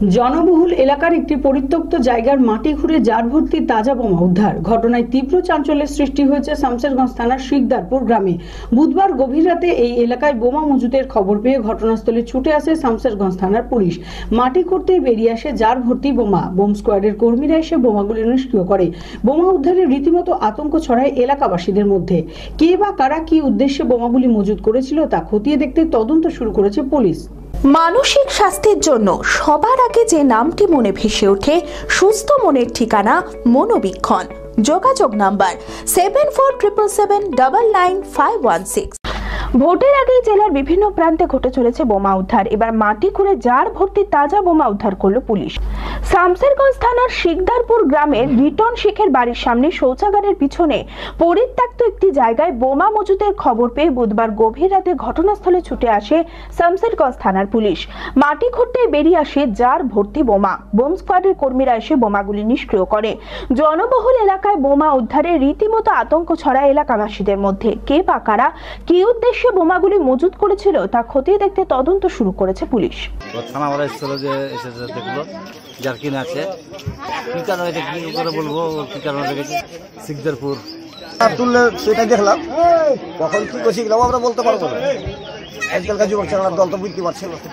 জনবহুল এলাকার একটি পরিত্যক্ত জায়গার মাটি খুঁড়ে জার ভর্তি তাজা বোমা উদ্ধার। ঘটনায় তীব্র চাঞ্চল্যের সৃষ্টি হয়েছে শামসেরগঞ্জ থানার শিকদারপুর গ্রামে। বুধবার গভীর রাতে এই এলাকায় বোমা মজুদের খবর পেয়ে ঘটনাস্থলে ছুটে আসে শামসেরগঞ্জ থানার পুলিশ। মাটি খুঁড়তেই বেরিয়ে আসে জার ভর্তি বোমা। বোম স্কোয়াডের কর্মীরা এসে বোমাগুলি নিষ্ক্রিয় করে। বোমা উদ্ধারে রীতিমতো আতঙ্ক ছড়ায় এলাকাবাসীদের মধ্যে। কে বা কারা কি উদ্দেশ্যে বোমাগুলি মজুদ করেছিল তা খতিয়ে দেখতে তদন্ত শুরু করেছে পুলিশ। মানসিক স্বাস্থ্যের জন্য সবার আগে যে নামটি মনে ভেসে ওঠে, সুস্থ মনের ঠিকানা মনোবীক্ষণ। যোগাযোগ নাম্বার 7477799516। ভোটের আগেই জেলার বিভিন্ন প্রান্তে ঘটে চলেছে বোমা উদ্ধার। এবার মাটি খুঁড়ে জার ভর্তি তাজা বোমা উদ্ধার করল পুলিশ। শামসেরগঞ্জ থানার শিকদারপুর গ্রামের রিটন শেখের বাড়ির সামনে শৌচাগারের পিছনে পরিত্যক্ত একটি জায়গায় বোমা মজুদের খবর পেয়ে বুধবার গভীর রাতে ঘটনাস্থলে ছুটে আসে শামসেরগঞ্জ থানার পুলিশ। মাটি খুঁড়তে বেরিয়ে আসে জার ভর্তি বোমা। বোম স্কোয়াডের কর্মীরা এসে বোমাগুলি নিষ্ক্রিয় করে। জনবহুল এলাকায় বোমা উদ্ধারে রীতিমতো আতঙ্ক ছড়ায় এলাকাবাসীদের মধ্যে। কে বা কারা কি উদ্দেশ্যে বোমাগুলি মজুদ করেছিল তা খতিয়ে দেখতে তদন্ত শুরু করেছে পুলিশ। থানাওয়ালা এসেছিল, যে এসে দেখলো যার কিনা আছে, কি কারণে এটা কি করে বলবো, কি কারণে রেখেছে শিকদারপুর তুললে সেটা দেখলাম। কখন কি করছি আমরা বলতে পারবো না। আজকালকার যুবক চালানোর দল তো বুঝতে পারছে না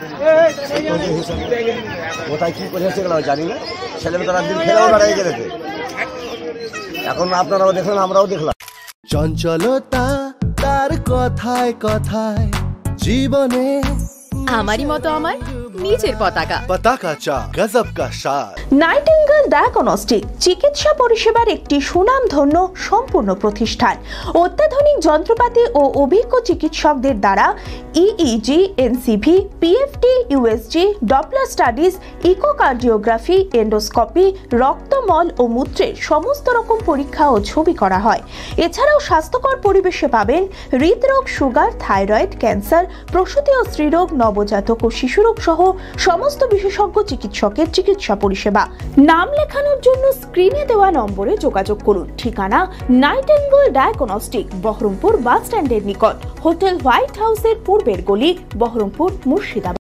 কোথায় কি করেছে সেগুলো জানি না। ছেলেমেয়েরা দিন খেলেও দাঁড়িয়ে গেছে। এখন আপনারাও দেখলেন, আমরাও দেখলাম। চঞ্চলতা তার কথায় কথায় জীবনে আমারই মতো আমার নিচের পতাকা চা গজব কা স্বাদ। নাইটিঙ্গেল ডায়াগনস্টিক চিকিৎসা পরিষেবার একটি সুনামধন্য সম্পূর্ণ প্রতিষ্ঠান। অত্যাধুনিক যন্ত্রপাতি ও অভিজ্ঞ চিকিৎসকদের দ্বারা EEG, NCV, PFT, USG, Doppler studies, echocardiography, endoscopy, রক্তমল ও মূত্রের সমস্ত রকম পরীক্ষা ও ছবি করা হয়। এছাড়াও স্বাস্থ্যকর পরিবেশে পাবেন হৃদরোগ, সুগার, থাইরয়েড, ক্যান্সার, প্রসূতি ও স্ত্রীরোগ, নবজাতক ও শিশুরোগ সহ সমস্ত বিশেষজ্ঞ চিকিৎসকের চিকিৎসা পরিষেবা। নাম লেখানোর জন্য স্ক্রিনে দেওয়া নম্বরে যোগাযোগ করুন। ঠিকানা নাইটিঙ্গেল ডায়াগনস্টিক, বহরমপুর বাস স্ট্যান্ডের নিকট, হোটেল হোয়াইট হাউসের পূর্বের গলি, বহরমপুর, মুর্শিদাবাদ।